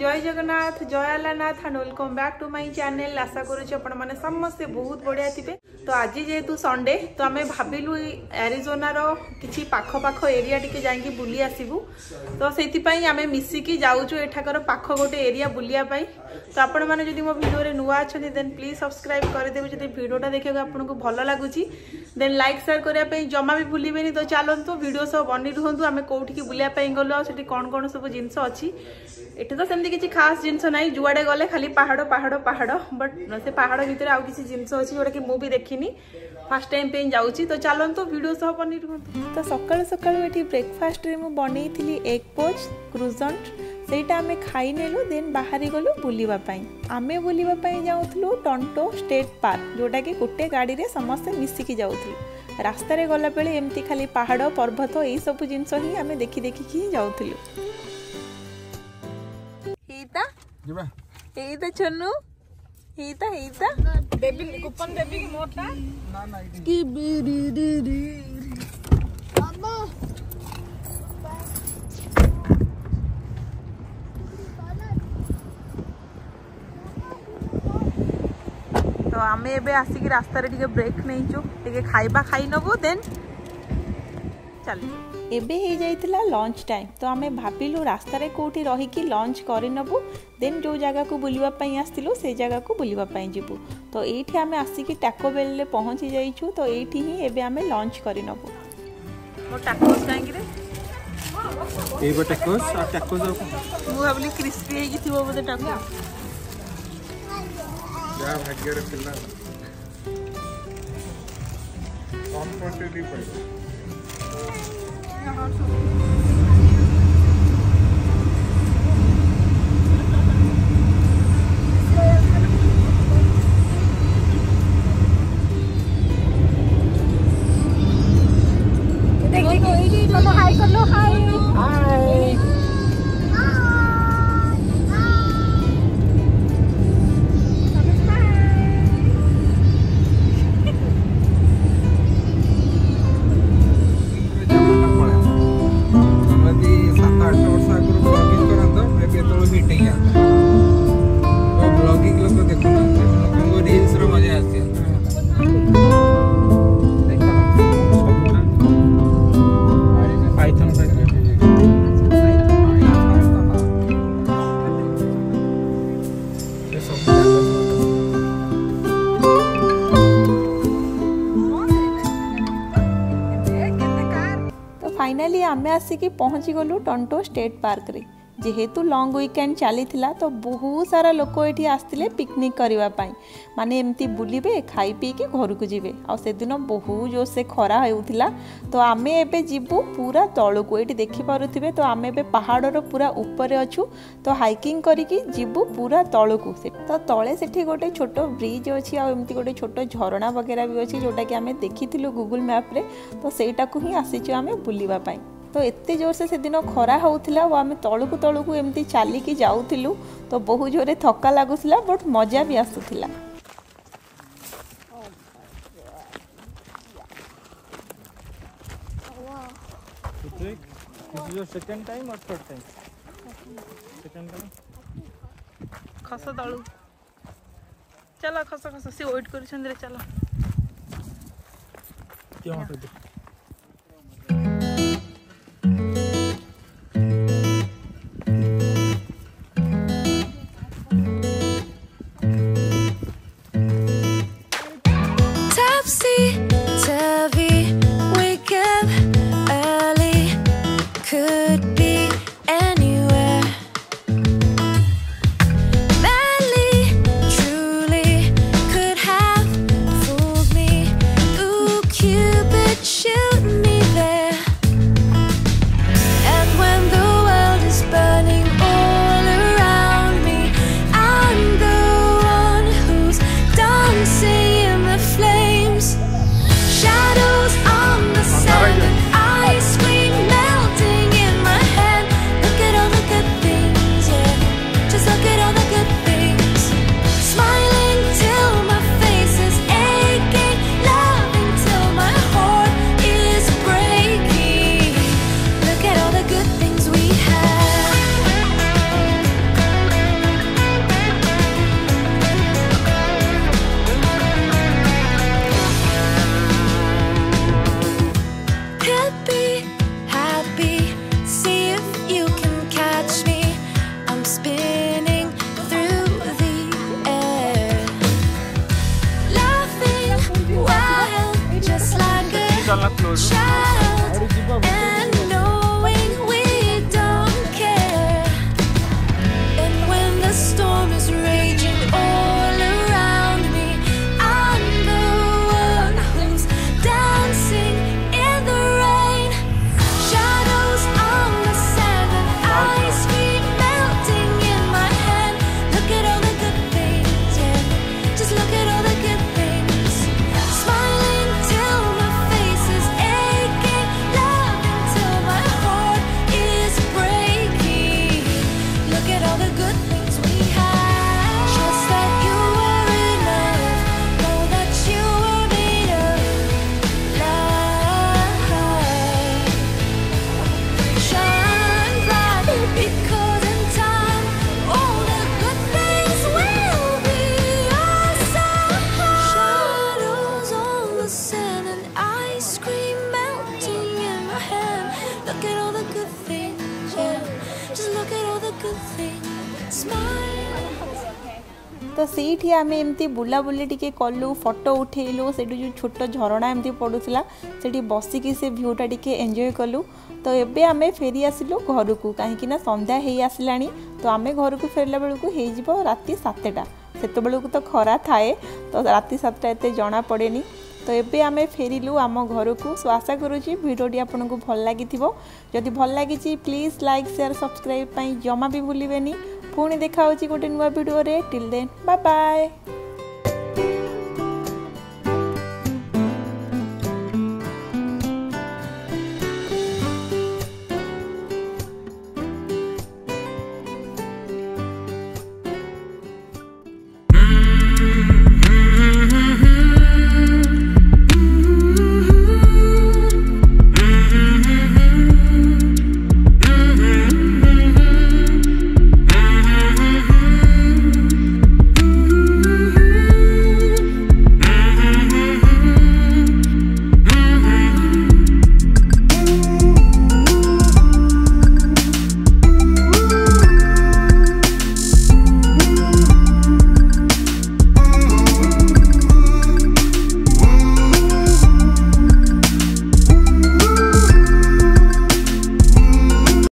जय जगन्नाथ जय Alarnath and welcome back to my channel. आशा करुच्ची आपण मैंने समस्ते बहुत बढ़िया थे। तो आज जेहेतु संडे तो आम भाविलु एरिजोनार किसी पाख पाख एरिया टिके जाइए बुली आसबू। तो से आम मिसिकी जाऊँ एठाकर पाख गोटे एरिया बुलियापाई। तो आपण मैंने जब मो भिडियो नुआ अच्छा देन प्लीज सब्सक्राइब करदेवे। जो भिडियोटा देखा आपको भल लगुच देन लाइक शेयर करने जमा भी भूलें। तो चलतु भिडियो सब बनी रुहतु आम कौटी बुलापाई गलु आठ कौन कौन सब जिनस अच्छी। एठी तो सेमती किसी खास जिनस ना जुआड़े गले खाली पहाड़ पहाड़ पहाड़ बट से पहाड़ भितर आउ किसी जिनस अच्छी जोटा कि मु भी देखनी फर्स्ट टाइम पे जाऊँगी। तो चलतु भिडियो सब बनी रुहतु। तो सकाळु सकाळु एठी ब्रेकफास्ट रे मु बनैथिली एग पोच क्रुजंट सेटा आमे खाई नेलु देन बाहरी गलु बुलिबा पई। आमे बुलिबा पई जाउथलु टंटो स्टेट पार्क जोटा कि गोटे गाड़ी रे समस्त मिसिकी जाउथलु। रास्ता रे गला बेले एमती खाली पहाड़ पर्वत एई सब जिंस ही आमे देखि देखि कि जाउथलु। हीता जिबा हीता चन्नू हीता हीता देबी कूपन देबी कि मोटा ना ना की बीरी री री मामा। तो आमे एबे आसिक रास्ता रे टिके ब्रेक नहींचु टिके खाइबा खाई नबो देन चल। एबे ही जाइतिला लंच टाइम। तो आमे भाबिलु रास्ता रे कोठी रही कि लंच करि नबु देन जो जगह को बुलिबा पई आस्तिलु से जगह को बुलिबा पई जिबु। तो एठी आमे आसिक टाको बेल ले पहुंची जाइछु। तो एठी ही एबे आमे लंच करि नबु। मो टाकोस कांगी रे ए बे टाकोस आ टाकोस मु भाबली क्रिस्पी हे कि थिबो बदे टाको जा भाग्य रे पिल्ला कौन क्वांटिटी पड़े। हाय कर लो हाय हाय। फाइनाली आमे आसिकी पहुँची गलु टंटो स्टेट पार्क रे। जेहेतु लॉन्ग वीकेंड चली थिला तो बहुत सारा लोक एठी आस्तिले पिकनिक करबा पई माने एमती बुलिबे खाई पी के घर को जिवे। आ से दिन बहुत जोर से खरा होउथिला। तो आमे एबे जिबु पूरा तळु को एठी देखि पारुथिबे। तो आमे एबे पहाड़ रो पूरा ऊपर अछु। तो हाइकिंग करिकी जिबु पूरा तळु को। तो तळे सेठी गोटे छोट ब्रिज अछि आ एमती गोटे छोट झरणा वगैरह भी अछि जोटा कि आमे देखिथिलु गूगल मैप रे। तो सेटा को ही आसीछु आमे बुलिबा पई। तो एते जोर से दिन खरा होउथिला और आमे तळु को एमती चालिकी जाउथिलु। तो बहुत जोरे थका लागुथिला बट मजा भी आसुथिला। This is your second time or third time? Second time. खस तळु चलो खस खस से वेट करछन रे चलो क्यों होते child and knowing we don't care. And when the storm is raging all around me, I'm the one who's dancing in the rain. Shadows on the sand and ice cream melting in my hand. Look at all the good things, yeah. Just look at all the good things. Smiling till my face is aching, loving till my heart is breaking. Look at all the good things we have. Just that you were enough. Know that you were made of love. Shine bright, because in time all the good things will be awesome. Shadows on the sand and ice cream melting in my hand. Look at all the good things, yeah. Just look at all the good things. Smile. तो ସେଇଠି ଆମେ ଏମିତି ବୁଲାବୁଲି ଟିକେ କଲୁ, photo ଉଠେଇଲୁ। ସେଇଠୁ ଯେଉଁ ଛୋଟ ଝରଣା ଏମିତି ପଡ଼ୁଥିଲା ସେଇଠି ବସିକି ସେ ଭ୍ୟୁଟା ଟିକେ ଏନ୍ଜୟ କଲୁ। ତ ଏବେ ଆମେ ଫେରି ଆସିଲୁ ଘରକୁ, କାହିଁକିନା ସନ୍ଧ୍ୟା ହେଇ ଆସିଲାଣି। ତ ଆମେ ଘରକୁ ଫେରିଲା ବେଳକୁ ହେଇଯିବ ରାତି 7ଟା। ସେତେବେଳକୁ ତ ଖରା ଥାଏ, ତ ରାତି 7ଟା ଏତେ ଜଣା ପଡ଼େନି। ତ ଏବେ ଆମେ ଫେରିଲୁ ଆମ ଘରକୁ। ସୋ ଆଶା କରୁଛି ଭିଡ଼ିଓଟି ଆପଣଙ୍କୁ ଭଲ ଲାଗିଥିବ। ଯଦି ଭଲ ଲାଗିଛି ପ୍ଲିଜ୍ ଲାଇକ୍ ସେୟାର ସବସ୍କ୍ରାଇବ୍ ପାଇଁ ଜମା ବି ଭୁଲିବେନି। ପୁଣି ଦେଖା ହେଉଛି ଗୋଟେ ନୂଆ ଭିଡ଼ିଓରେ। Till then bye bye.